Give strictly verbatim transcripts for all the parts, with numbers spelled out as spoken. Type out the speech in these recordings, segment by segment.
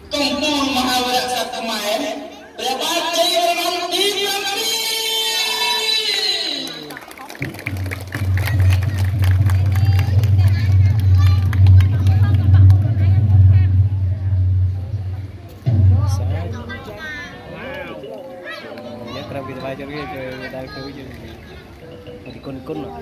công phu Mahaparamasaugataព្រះបាទជ័យវរ្ម័នទី7 Para kita baca lagi, kita tahu je. Mesti kun-kun lah.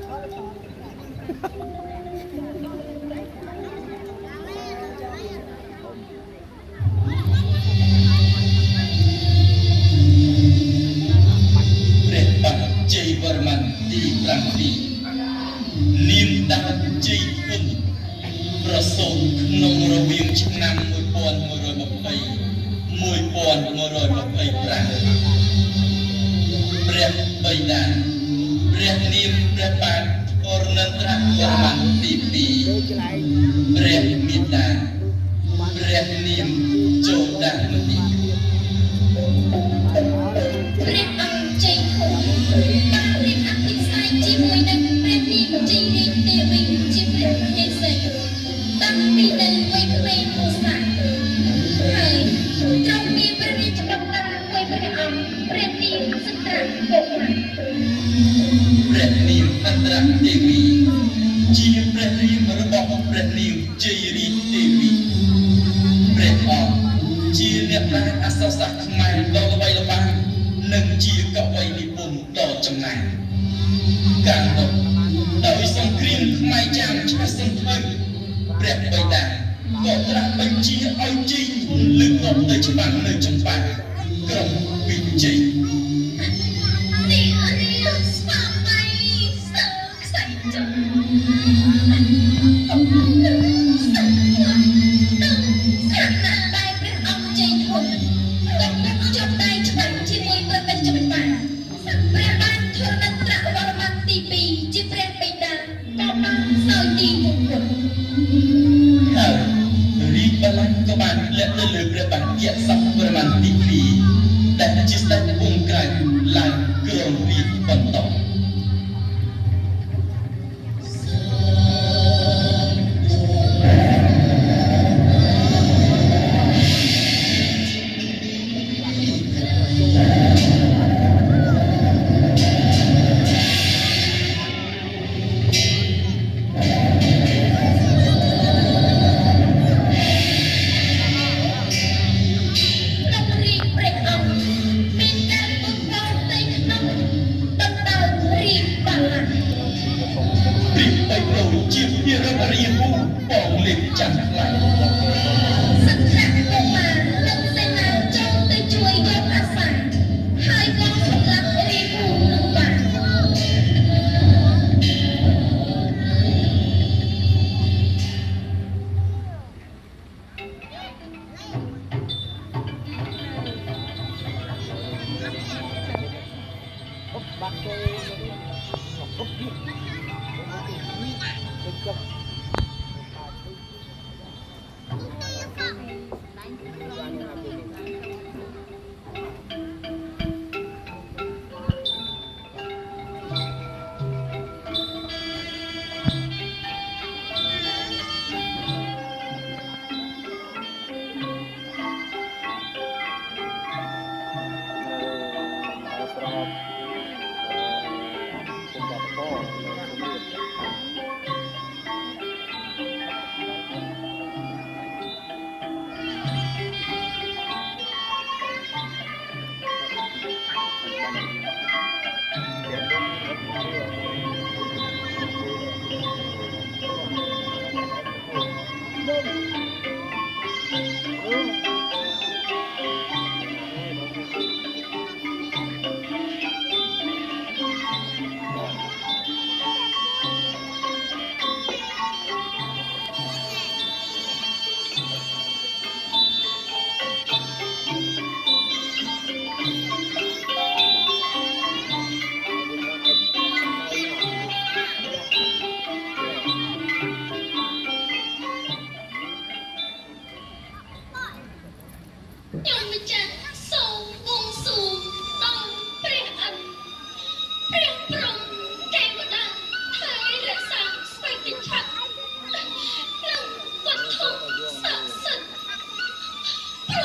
ព្រ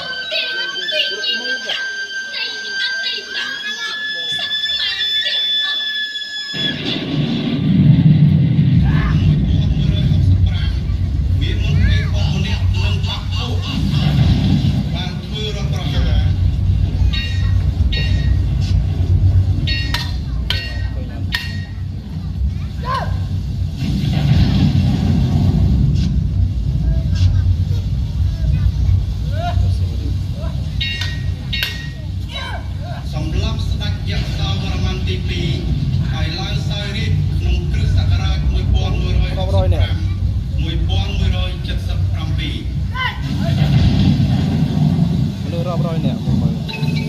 រាប់រយនាក់មកមើល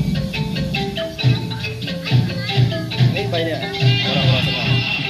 នេះបីនាក់រាប់រយស្ងោ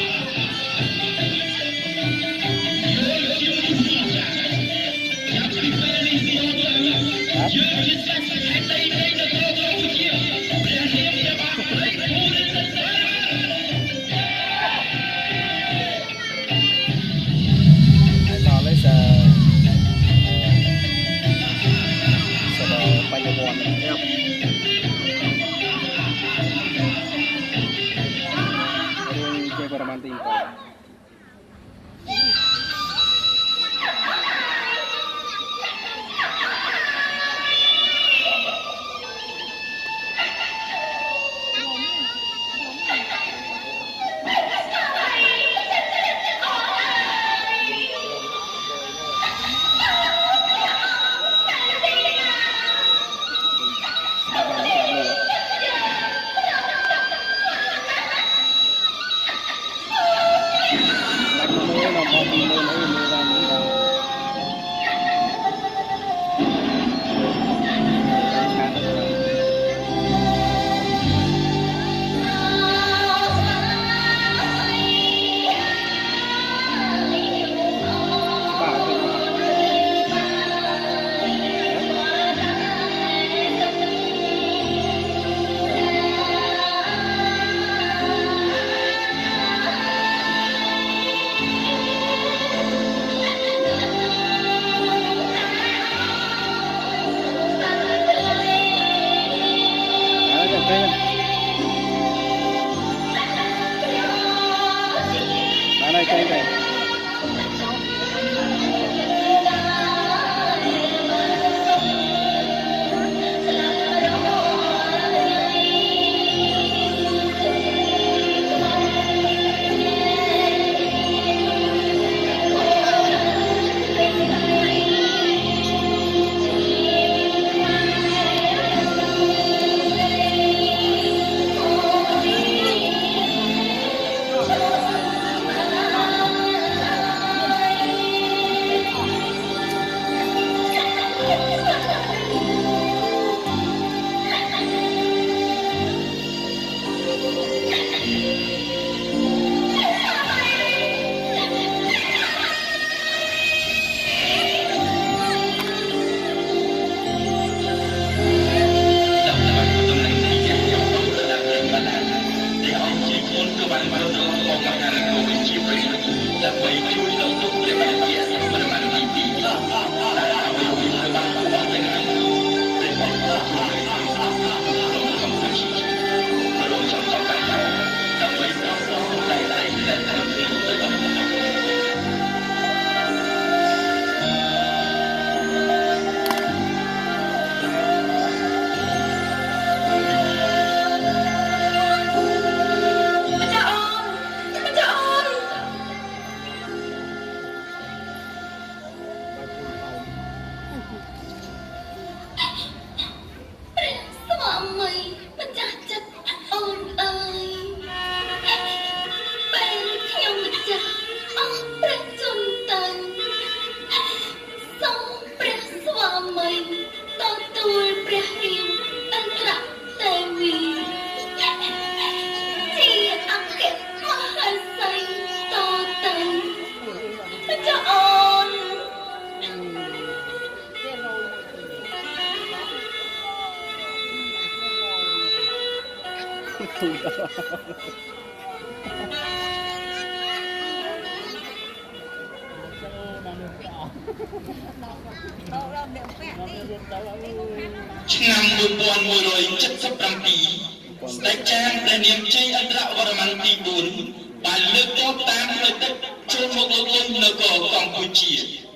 ឆ្នាំmột nghìn một trăm七十bảyស្ដេចចាមព្រះនាមជ័យឥន្ទ្រវរ្ម័នទីbốnបានលើកទ័ពតាមផ្លូវទឹកចូលមកលុកលុយនគរកម្ពុជា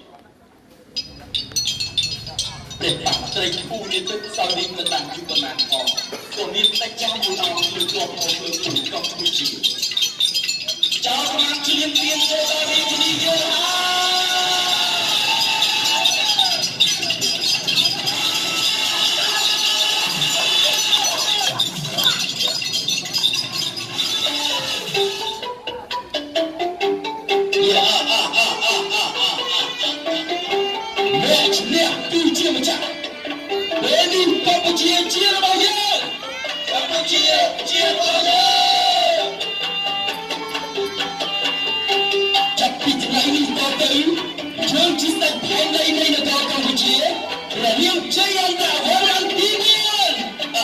ព្រះបាទត្រីធូនេះទឹកសោយនេះមិនតាំងពីប៉ុណ្ណាផងក៏មានស្ដេចចាមមួយអង្គលើកទ័ពមកធ្វើជួយកម្ពុជាចៅស្មារតីទៀនចូលដល់រាជធានីយើងLet's ពុជាជារបស់យើងកម្ពុជាជារបស់យើងចាប់ពីថ្ងៃនេះតទៅយើងជាស្ដេចផែនដីនៃនគរកម្ពុជាព្រះនាងជ័យអន្តរវរ្ម័នទីបៀន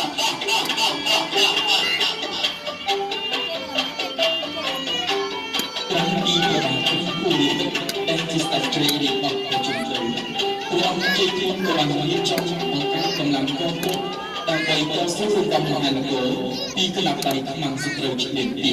ប្រាំទីព្រះគូនេះដែលជាស្ដេចជ្រៃរបស់ប្រជាជនព្រះអង្គជ័យធំក៏បានរៀបចំបង្កើតកម្លាំងកងទ័ពដើម្បីតស៊ូរំដំមហានគរពីគណៈបដិខ្មាំងសត្រូវឈ្លានពាន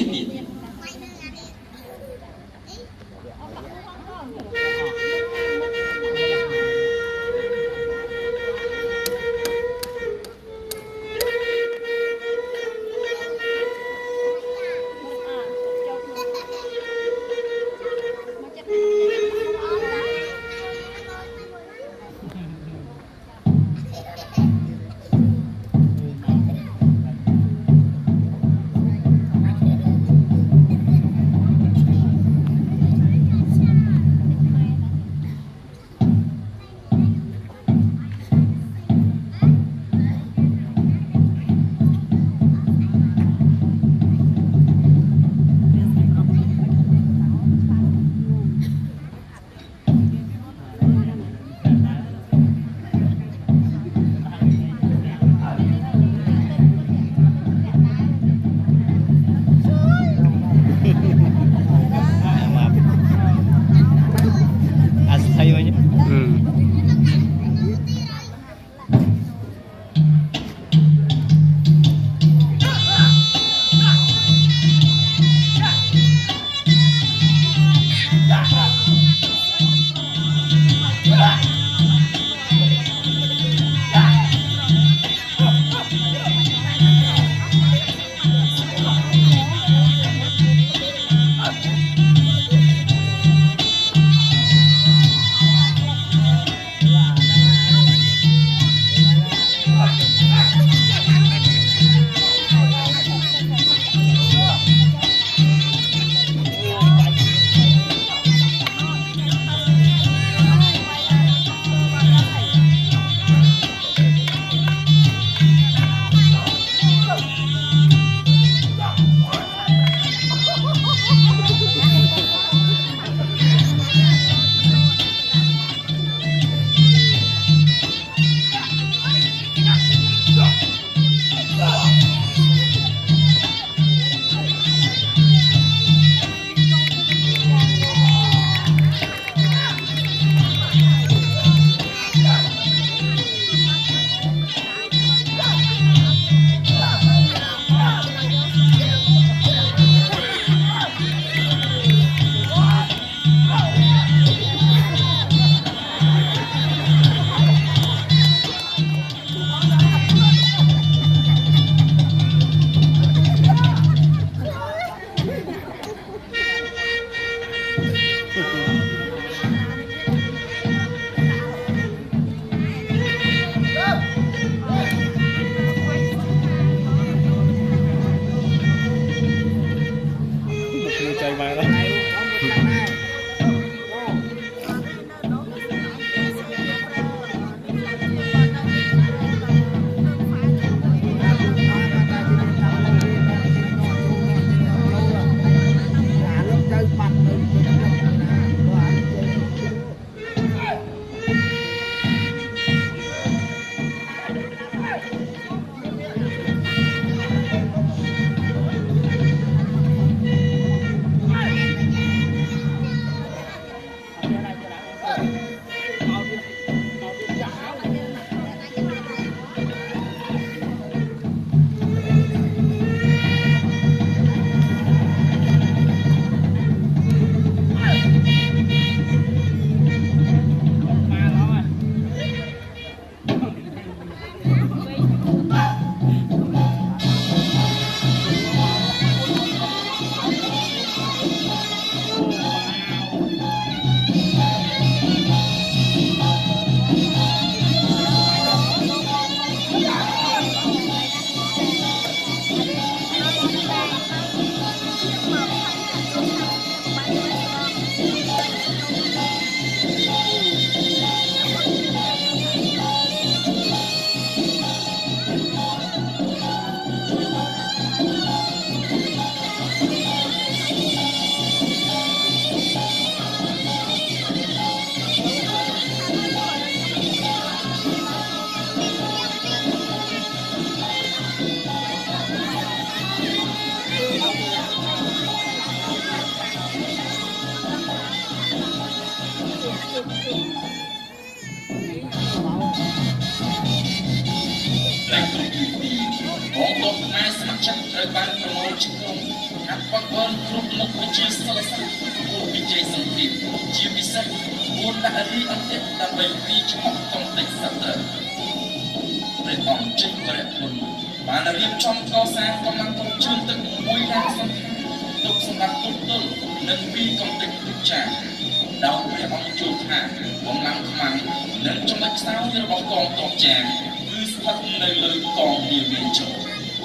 chắc trời banប្រមូលជាក្រុមហាត់បាក់បនគ្រប់មុខវិជ្ជាសិលសាស្ត្រគួរវិជ័យសង្គ្រាមជាពិសេសគួរដាក់រីអន្តរដើម្បីពីឈ្មោះកំទេចសត្រូវព្រះអង្គចេញបរិគុណបានរៀបចំកសាងកម្លាំងទ័ពជើងទឹកមួយយ៉ាងសំខាន់ទុកសម្រាប់ទប់ទល់និងពីកំទេចទុចាដោយព្រះអង្គជួលថាកម្លាំងខ្មាំងនិងចំណុចខ្សោយរបស់កងទ័ពចាមគឺស្ថិតនៅលើកងនាវាជោ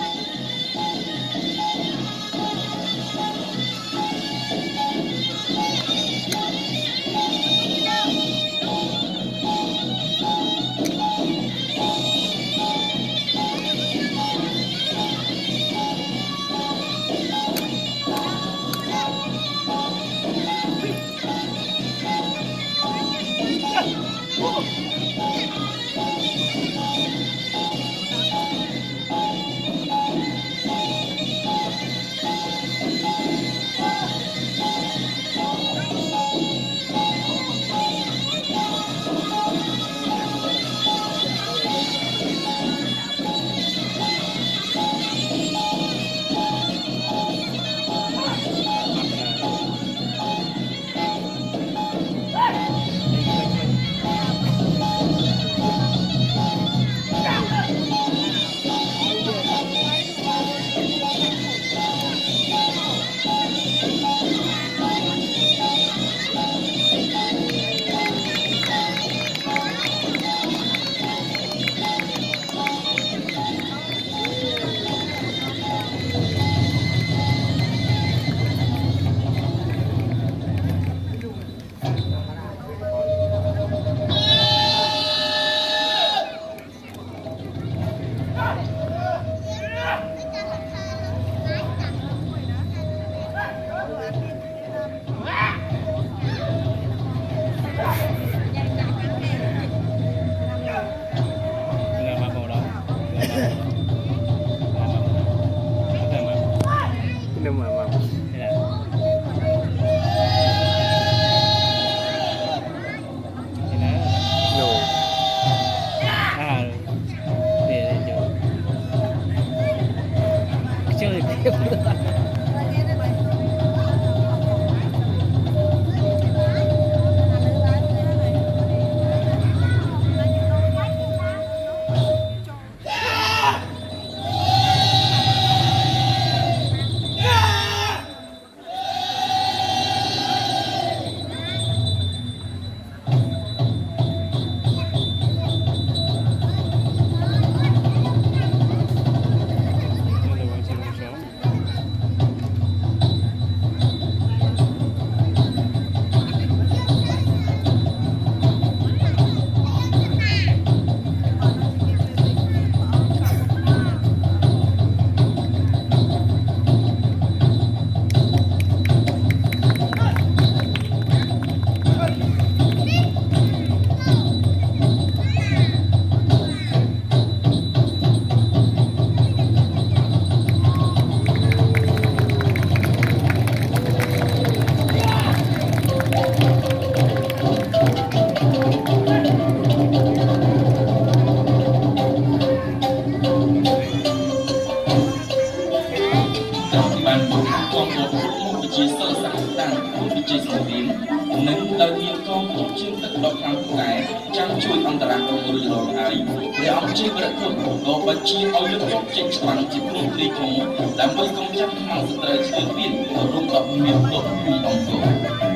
ជួយអន្តរាគមន៍រួចរាល់ហើយព្រះអង្គជាព្រះគុណក៏បញ្ជាឲ្យលើកយកចេញឆ្មាំជាព្រំព្រីធំដើម្បីកម្ចាត់ខ្មាំងសត្រូវឈ្លើមានរំដោះមានទោសពីអង្គរ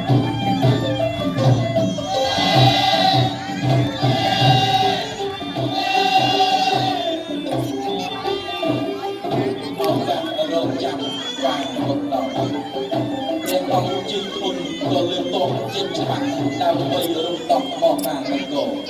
ចាប់បានមកដល់ព្រះអង្គជាគុណក៏លើកតបចេញឆ្មាំដើម្បីរំដោះមកតាមអង្គរ